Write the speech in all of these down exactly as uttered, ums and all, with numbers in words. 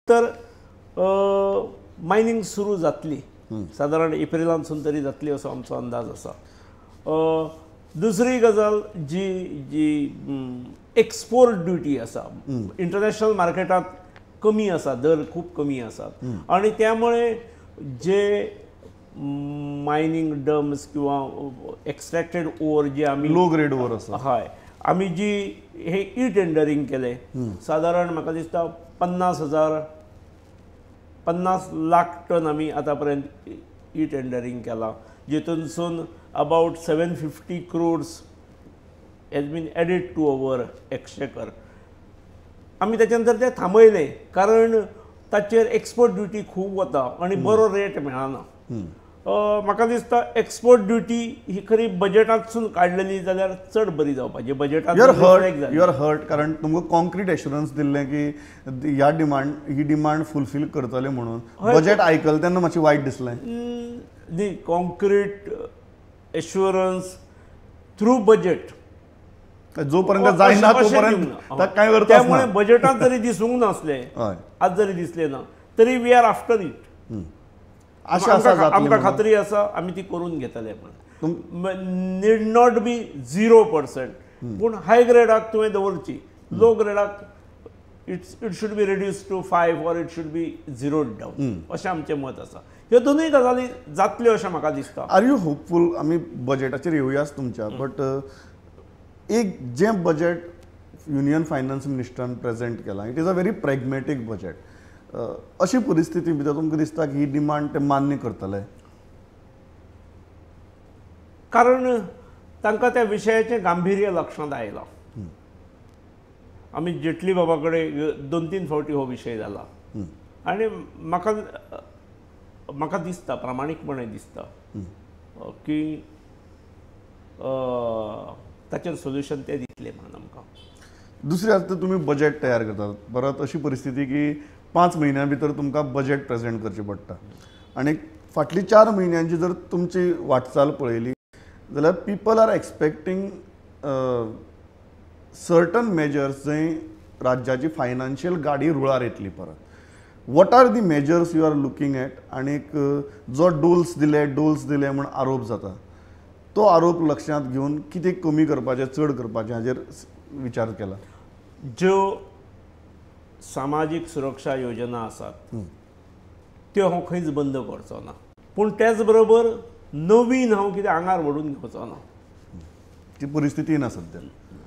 तर मायनिंग सुरू जातली साधारण एप्रिलांसून तरी जातली असो आमचो अंदाज आसा. दुसरी गजाल जी जी एक्सपोर्ट ड्युटी आसा इंटरनॅशनल मार्केटात कमी आसा, दर खूप कमी आसात आणि त्यामुळे जे मायनिंग डम्स किंवा एक्सट्रॅक्टेड ओवर जे आम्ही लो ग्रेड ओवर आसा हय आम्ही जी हे ई टेंडरिंग केले साधारण म्हाका दिसता पन्नास हजार पन्नास लाख टन आम्ही आतापर्यंत ई टेंडरिंग केला, जितूनसून about seven fifty crores has been added to our exchequer. आम्ही त्याच्यानंतर ते थांबयले कारण ताचेर एक्सपोर्ट ड्युटी खूब वता आणि बरो रेट मेळना. म्हाका दिसता एक्सपोर्ट ड्युटी ही खरी बजेटांतसून काडलेली जाल्यार चड बरी जावपाची. बजेटांत you are hurt you are hurt कारण तुमकां कॉन्क्रीट एश्युरन्स दिल्लें की ह्या डिमांड ही डिमांड फुलफील करतले म्हणून बजेट आयकलें तेन्ना मातशें वायट दिसलें. The concrete assurance through budget जोपर्यंत जायना तोपर्यंत काय करता त्यामुळे बजेटांत जरी दिसूंक नासले आज जरी दिसले ना तरी वी आर आफ्टर इट. आमकां खात्री आसा आमी ती करून घेतले म्हणून. Need not be zero percent पूण हाय ग्रेडाक तुवें दवरची, लो ग्रेडाक it's it should be reduce to five or it should be zero down अशें आमचें मत आसा. ह्यो दोनूय गजाली जातल्यो अशें म्हाका दिसता. आर यू होपफूल आमी बजेटाचेर येवयाच तुमच्या बट एक जें बजेट युनियन फायनान्स मिनिस्टरान प्रेजेंट केलां it is a very pragmatic budget. अशी परिस्थिती भितर तुमकां दिसता की ही डिमांड ते मान्य करतले कारण तांकां त्या विशयाचें गांभीर्य लक्षांत आयलां. आमी जेटली बाबा कडेन दोन तीन फावटी हो विशय जाला आनी म्हाका म्हाका दिसता प्रामाणीकपणे दिसता की ताचेर सोल्युशन ते दितले म्हणून आमकां. दुसरी आतां तुमी बजेट तयार करतात परत अशी परिस्थिती की पांच म्हयन्यां भितर तुमकां बजेट प्रेजेंट करचें पडटा आनी फाटली चार म्हयन्यांची जर तुमची वाटचाल पळयली जाल्यार people are expecting certain measures जंय राज्याची फायनान्शियल गाडी रुळार येतली परत. What are the measures you are looking at आनीक जो डोल्स दिले डोल्स दिले म्हूण आरोप जाता तो आरोप लक्षांत घेवन कितें कमी करपाचें चड करपाचें हाचेर विचार केला. ज्यो सामाजीक सुरक्षा योजना आसात त्यो हांव खंयच बंद करचो ना पूण त्याच बरोबर नवीन हांव कितें आंगार व्हडून घेवचो ना. ती परिस्थिती ना सद्या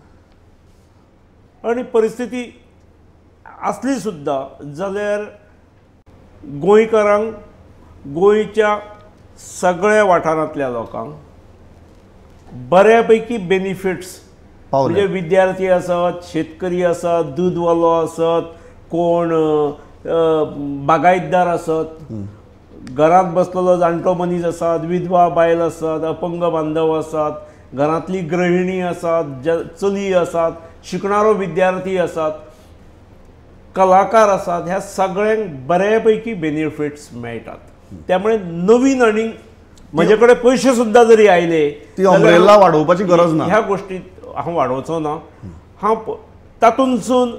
आणि परिस्थिती असली सुद्दां जाल्यार गोंयकारांक गोंयच्या सगळ्या वाठारांतल्या लोकांक बऱ्यापैकी बेनिफिट्स म्हणजे विद्यार्थी आसत, शेतकरी आसत, दूधवालो आसत, कोण बागायतदार आसत, घरांत बसलेलो जाणटो मनीस आसात, विधवा बायल आसात, अपंग बांधव आसात, घरांतली गृहिणी आसात, चली आसात, शिकणारो विद्यार्थी आसात, कलाकार आसात, ह्या सगळ्यांक बऱ्यापैकी बेनिफिट्स मेळटात. त्यामुळे नवीन आनी म्हजे कडेन पयशे सुद्दां जरी आयले ती अम्ब्रेला वाडोवपाची गरज ना. ह्या गोष्टी हांव वाडोवचो ना. हांव तातूंतसून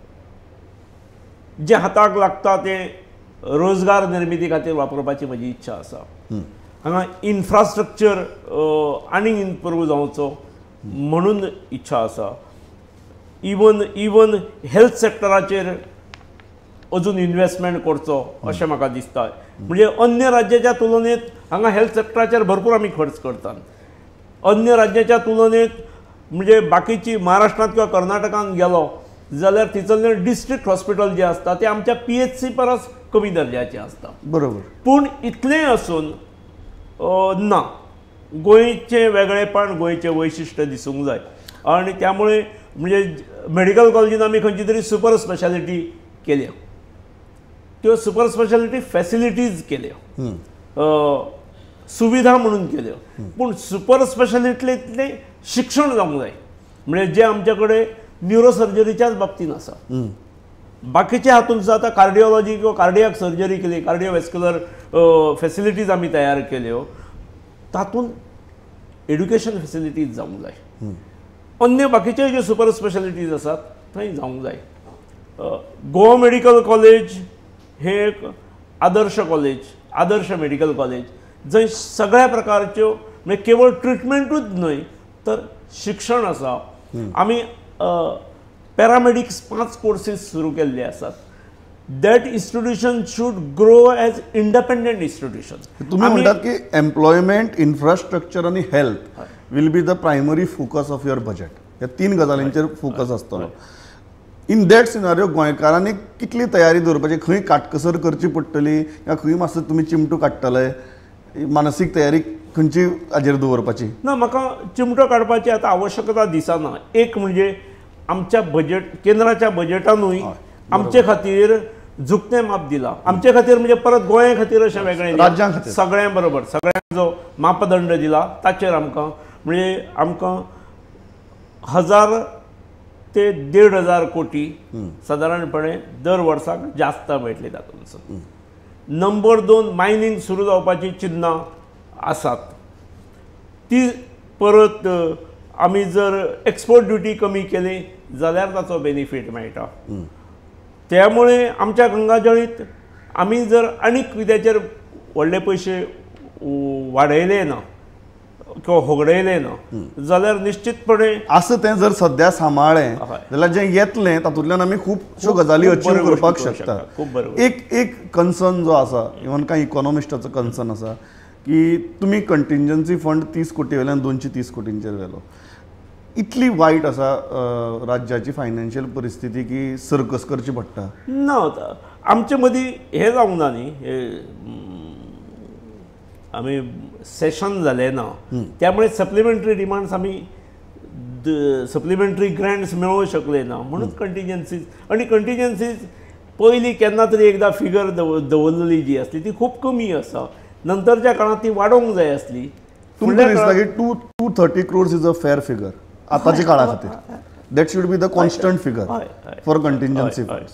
जे हाताक लागता ते रोजगार निर्मिती खातीर वापरपाची म्हजी इच्छा आसा. हांगा इन्फ्रास्ट्रक्चर आनीक इम्प्रूव जावचो म्हणून इच्छा आसा. इवन इवन हेल्थ सेक्टराचेर अजून इन्वेस्टमेंट करचो अशें म्हाका दिसता. म्हणजे अन्य राज्याच्या तुलनेत हांगा हेल्थ सेक्टराचेर भरपूर आमी खर्च करतात. अन्य राज्याच्या तुलनेत म्हणजे बाकीची महाराष्ट्रांत किंवा कर्नाटकांत गेलो जाल्यार थंयसरले डिस्ट्रिक्ट हॉस्पिटल जे आसता ते आमच्या पी एच सी परस कमी दर्जाचे आसता. बरोबर. पूण इतलें आसून ना गोंयचें वेगळेपण गोंयचें वैशिश्ट्य दिसूंक जाय आनी त्यामुळे म्हणजे मेडिकल कॉलेजीन आमी खंयची तरी सुपर स्पेशालिटी केल्या, त्यो सुपर स्पेशालिटी फॅसिलिटीज केल्यो, सुविधा म्हणून केल्यो. पूण सुपर स्पेशालिटींतलें शिक्षण जावंक जाय म्हणजे जे आमचे कडेन न्युरो सर्जरीच्याच बाबतींत आसा. बाकीच्या हातूंत सुद्दां आतां कार्डिओलॉजी किंवा कार्डियाक सर्जरी केली, कार्डिओवॅस्क्युलर फॅसिलिटीज आमी तयार केल्यो, तातूंत एड्युकेशन फॅसिलिटीज जावंक जाय. अन्य बाकीचे जे सुपर स्पेशालिटीज आसात थंय जावंक जाय. गोवा मेडिकल कॉलेज हे एक आदर्श कॉलेज, आदर्श मेडिकल कॉलेज जंय सगळ्या प्रकारच्यो म्हणजे केवळ ट्रिटमेंटूच न्हय तर शिक्षण आसा. आमी पॅरामेडिक्स पांच कोर्सीस सुरू केल्ले आसात. That institution should grow as independent institution. तुम्ही म्हणटात की एम्प्लॉयमेंट, इन्फ्रास्ट्रक्चर आणि health will be the primary focus of your budget. ह्या तीन गजालींचेर फोकस आसतलो. इन दॅट सिनारियो गोंयकारांनी कितली तयारी दवरपाची, खंय काटकसर करची पडटली काय खंय मातसो तुमी चिमटो काडटले, मानसीक तयारी खंयची हाजेर दवरपाची? ना, म्हाका चिमटो काडपाची आतां आवश्यकता दिसना. एक म्हणजे आमच्या बजेट, केंद्राच्या बजेटानूय आमचे खातीर झुकतें माप दिला. आमचे खातीर म्हणजे परत गोंया खातीर अशें वेगळें राज्यां खातीर सगळ्यां बरोबर सगळ्यांक जो मापदंड दिला ताचेर आमकां म्हणजे आमकां हजार ते देड हजार कोटी सादारणपणे दर वर्साक जास्त मेळटली तातूंत. नंबर दोन, मायनिंग सुरू जावपाची चिन्नां आसात. ती परत आमी जर एक्सपोर्ट ड्युटी कमी केली जाल्यार ताचो बेनिफीट मेळटा. त्यामुळे आमच्या गंगाजळीत आमी जर आनीक कित्याचेर व्हडले पयशे वाडयले ना किंवा होगडयले ना जाल्यार निश्चितपणे असं तें जर सध्या सांबाळ्ळें जाल्यार जें येतलें तातूंतल्यान आमी खूबश्यो गजाली अचीव करपाक शकता. एक एक कन्सर्न जो आसा, इवन कांय इकॉनॉमिस्टाचो कन्सर्न आसा की तुमी कंटिंजन्सी फंड तीस कोटी वयल्यान दोनशे तीस कोटींचेर व्हेलो. इतली वायट आसा राज्याची फायनान्शियल परिस्थिती की सर्कस करची पडटा? ना, आमचे मदीं हे जावंक ना न्ही, आमी सेशन जाले ना त्यामुळे सप्लिमेंटरी डिमांड्स आमी सप्लिमेंटरी ग्रँट्स मेळूंक शकले ना म्हणून कंटिजन्सीज. आणि कंटिजन्सीज पयलीं केन्ना तरी एकदा फिगर दवरलेली जी आसली ती खूब कमी आसा. नंतरच्या काळांत ती वाडोवंक जाय आसली. तुमकां दिसता की two two thirty crores is a fair figure आतांच्या काळा खातीर? That should be the constant figure for contingency funds.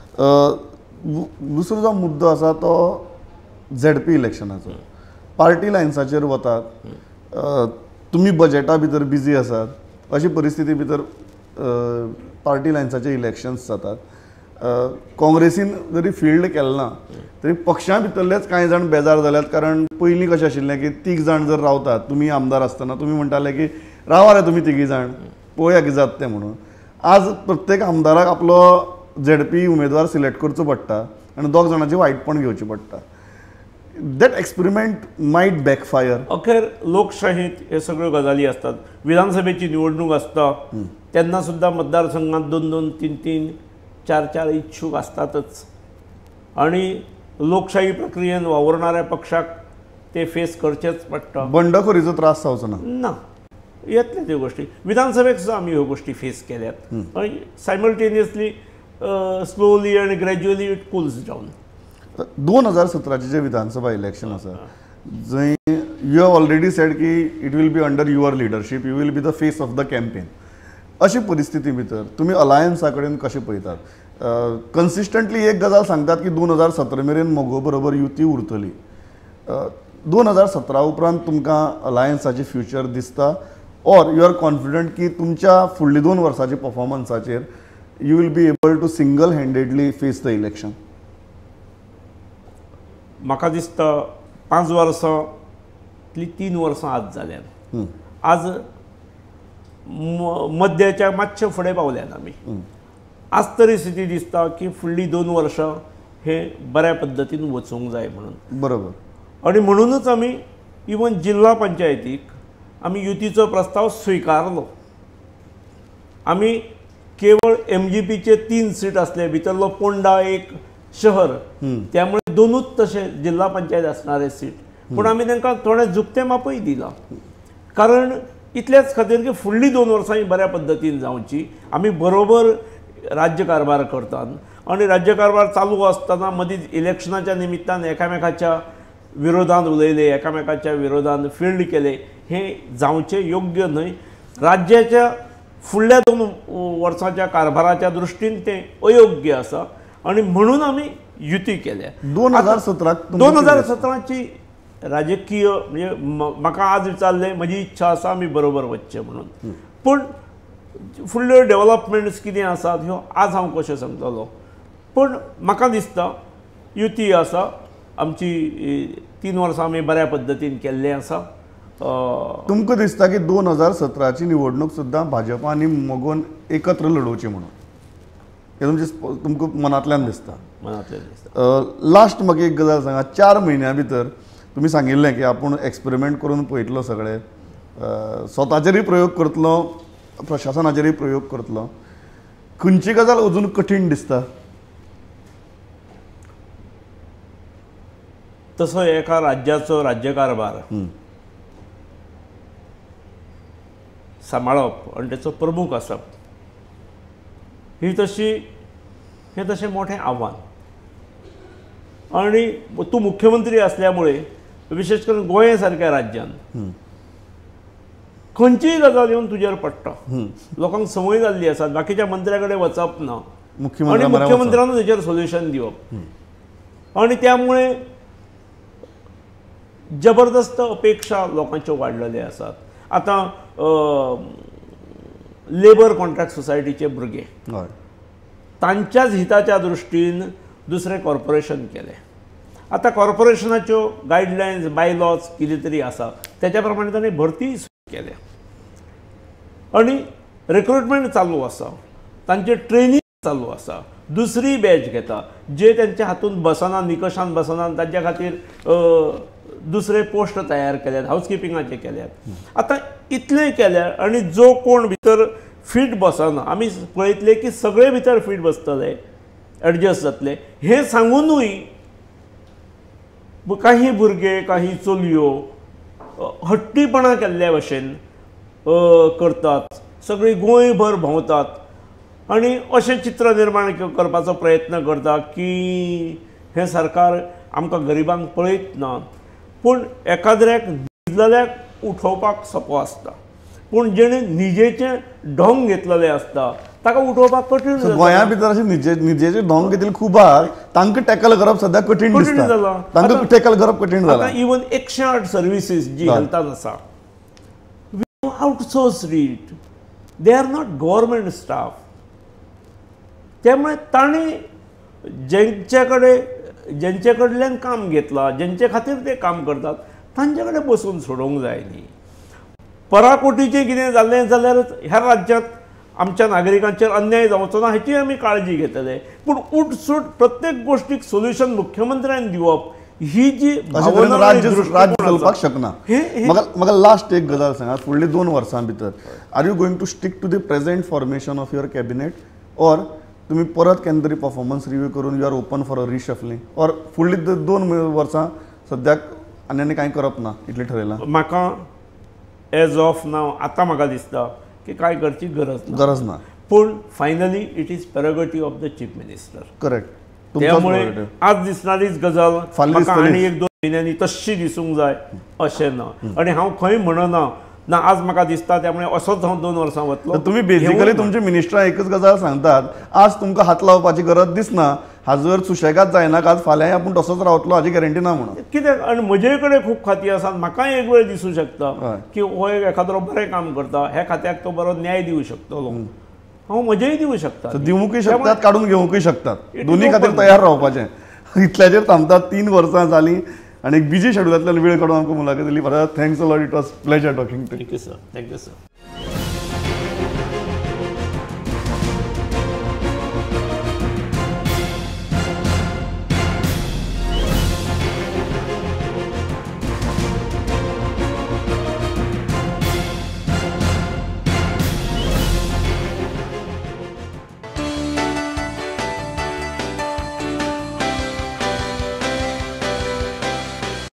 दुसरो जो मुद्दो आसा तो झेड पी इलेक्शनाचो. पार्टी लायन्साचेर वतात, तुमी बजेटा भितर बिजी आसात, अशी परिस्थिती भितर पार्टी लायन्साचे इलेक्शन्स जातात. काँग्रेसीन जरी फिल्ड केलें ना तरी पक्षां भितरलेच कांय जाण बेजार जाल्यात. कारण पयलीं कशें आशिल्लें की तीग जाण जर रावतात, तुमी आमदार आसतना तुमी म्हणटाले की रावा रे तुमी तिगी जाण, पळोवया कितें जाता तें म्हणून. आज प्रत्येक आमदाराक आपलो झेडपी उमेदवार सिलेक्ट करचो पडटा आनी दोग जाणांची वायटपण घेवची पडटा. That experiment might backfire. अखेर लोकशाहीत हे सगळ्यो गजाली असतात. विधानसभेची निवडणूक आसता तेन्ना सुद्दां मतदारसंघात दोन दोन तीन तीन चार चार इच्छूक असतातच. आणि लोकशाही प्रक्रियेन वावरणाऱ्या पक्षाक ते फेस करचेच पडटा. बंडखोरीचो त्रास जावचो ना. ना, येतले त्यो गोष्टी. विधानसभेक सुद्दां आमी ह्यो गोष्टी फेस केल्यात. आणि सायमल्टेनियसली स्लोली आनी ग्रॅज्युअली इट कूल्स डावन. दोन हजार सतराचे जे विधानसभा इलेक्शन आसा जंय यू हॅव ऑलरेडी सेड की it will be under your leadership, you will be the face of the campaign. अशी परिस्थिती भितर तुमी अलायन्सा कडेन कशें पळयतात? कन्सिस्टंटली एक गजाल सांगतात की दोन हजार सतरा मेरेन मोगो बरोबर युती उरतली. दोन हजार सतरा उपरांत तुमकां अलायन्साचें फ्युचर दिसता ऑर यू आर कॉन्फिडंट की तुमच्या फुडली दोन वर्सांच्या परफॉर्मन्साचेर you will be able to single handedly face the election? म्हाका दिसता पांच वर्सांतली तीन वर्सां आज जाल्यात. आज मध्याच्या मातशे फुडें पावल्यात आमी. आज तरी स्थिती दिसता की फुडली दोन वर्सां हे बऱ्या पद्दतीन वचूंक जाय म्हणून. बरोबर. आणि म्हणूनच आमी इवन जिल्हा पंचायतीक आमी युतीचो प्रस्ताव स्विकारलो. आमी केवळ एम जी पीचे तीन सीट असले भितरलो पोंडा एक शहर, त्यामुळे दोनूच तशे जिल्हा पंचायत असणारे सीट. पूण आमी तांकां थोडें झुकतें मापय दिलां. कारण इतलेच खातीर की फुडलीं दोन वर्सां बऱ्या पद्दतीन जावची. आमी बरोबर राज्य कारभार करतात आणि राज्य कारभार चालू असताना मदींच इलेक्शनाच्या निमित्तान एकामेकाच्या विरोधात उलयले, एकामेकाच्या विरोधात फील्ड केले, हे जावचे योग्य न्हय. राज्याच्या फुडल्या दोन वर्सांच्या कारभाराच्या दृश्टीन ते अयोग्य आसा आणि म्हणून आमी युती केल्या. दोन हजार सतरा दोन हजार सतराची राजकीय म्हणजे म्हाका आज विचारले म्हजी इच्छा आसा आमी बरोबर वचचे म्हणून. पूण फुडल्यो डेव्हलपमेंट्स कितें आसात ह्यो आज हांव कशें सांगतलो. पूण म्हाका दिसता युती आसा आमची अ, तीन वर्सां आमी बऱ्या पद्दतीन केल्लें आसा. अ, तुमकां दिसता की दोन हजार सतराची निवडणूक सुद्दां भाजपा आनी मोगोन एकत्र लडोवची म्हणून हे तुमचे तुमकां मनांतल्यान दिसता? मनांतल्यान दिसता. लास्ट म्हाका एक गजाल सांगा, चार म्हयन्या भितर तुमी सांगिल्लें की आपूण एक्सपेरिमेंट करून पळयतलो सगळे, स्वताचेरूय प्रयोग करतलो, प्रशासनाचेरूय प्रयोग करतलो. खंयची गजाल अजून कठीण दिसता? तसो एका राज्याचो राज्यकारभार सांबाळप आनी तेचो प्रमुख आसप ही तशी हें तशें मोठें आव्हान. आनी तूं मुख्यमंत्री आसल्यामुळे विशेश करून गोंय सारक्या राज्यान खंयचीय गजाल येवन तुजेर पडटा. लोकांक संवय जाल्ली आसा बाकीच्या मंत्र्या कडेन वचप ना आनी मुख्यमंत्र्यानूच हेचेर सोल्युशन दिवप. आनी त्यामुळे जबरदस्त अपेक्षा लोकांच्यो वाडलेल्यो आसात. आतां लेबर कॉन्ट्रॅक्ट सोसायटीचे भुरगे तांच्याच हिताच्या दृश्टीन दुसरें कॉर्पोरेशन केलें. आतां कॉर्पोरेशनाच्यो गायडलायन्स बायलॉज कितें तरी आसा तेच्या प्रमाणे ताणें भरती केल्या आनी रिक्रुटमेंट चालू आसा, तांचें ट्रेनिंग चालू आसा. दुसरी बॅच घेता जे तेंच्या हातूंत बसना, निकशान बसना, तांच्या खातीर दुसरे पोस्ट तयार केल्यात, हावजकिपिंगाचे केल्यात. आतां इतलें केल्यार आनी जो कोण भितर फीट बसना, आमी पळयतले की सगळे भितर फीट बसतले, एडजस्ट जातले हें सांगूनय काही भुरगे काही चलयो हट्टीपणा केल्ल्या भशेन करतात, सगळी गोंयभर भोंवतात आनी अशें चित्र निर्माण करपाचो प्रयत्न करता की हें सरकार आमकां गरिबांक पळयत ना. पूण एकाद्र्याक न्हिदलेल्याक उठोवपाक सोंपो आसता, पूण जेणे न्हिजेचे ढोंग घेतलेले आसता ताका उठोवपाक कठीण जाता. गोंया भितर अशें न्हिजे न्हिजेचे ढोंग घेतिल्ले खूब आहा, तांकां टॅकल करप सद्या कठीण दिसता. तांकां टॅकल करप कठीण जाला. आतां इवन एकशे आठ सर्विसीस जी हेल्थान आसा we outsourced it, they are not government staff. त्यामुळे तांणी जेंचे कडेन जेंचे कडल्यान काम घेतलां, जेंचे खातीर ते काम करतात तांचे कडेन बसून सोडोवंक जाय न्ही. पराकोटीचें कितें जाल्लें जाल्यारच ह्या राज्यांत आमच्या नागरिकांचेर अन्याय जावचो ना हेची आमी काळजी घेतले. पूण उठसूट प्रत्येक गोष्टीक सोल्युशन मुख्यमंत्र्यान दिवप ही जी राज्य चलपाक शकना. म्हाका म्हाका लास्ट एक गजाल सांगा, फुडलीं दोन वर्सां भितर are you going to stick to the present formation of your cabinet, or तुम्ही परत केन्ना तरी परफॉर्मन्स रिव्यू करून you are open for a reshuffling, or फुडलीं दोन वर्सां सद्याक आनी आनी कांय करप ना इतलें ठरयलां? म्हाका एज ऑफ नाव आतां म्हाका दिसता की कांय करची गरज ना गरज ना पूण finally it is prerogative of the chief minister. Correct. त्यामुळे आज दिसणारीच गजाल म्हाका आनी एक दोन म्हयन्यांनी तशी दिसूंक जाय अशें ना. आनी हांव खंय म्हणना ना आज म्हाका दिसता त्यामुळे असोच हांव दोन वर्सां वतलो. तुम्ही बेसिकली तुमचे मिनिस्टरां एकच गजाल सांगतात, आज तुमकां हात लावपाची गरज दिसना, हाजर सुशेगाद जायना, आज फाल्यां आपूण तसोच रावतलो हाची गॅरंटी ना म्हणून. कित्याक आनी म्हजे कडेन खूब खातीं आसात, म्हाकाय एक वेळ दिसूं शकता की हो एक एखादो बरें काम करता, ह्या खात्याक तो बरो न्याय दिवं शकतलो, हांव म्हजेय दिवं शकता. दिवंकूय शकतात, काडून घेवंकूय शकतात, दोन्ही खातीर तयार रावपाचें. इतल्याचेर थांबतात. तीन वर्सां जालीं आणि एक बिजी शेड्युलांतल्यान वेळ काडून आमकां मुलाखत दिली. Thanks a lot, it was pleasure talking to you. Thank you sir. Thank you sir.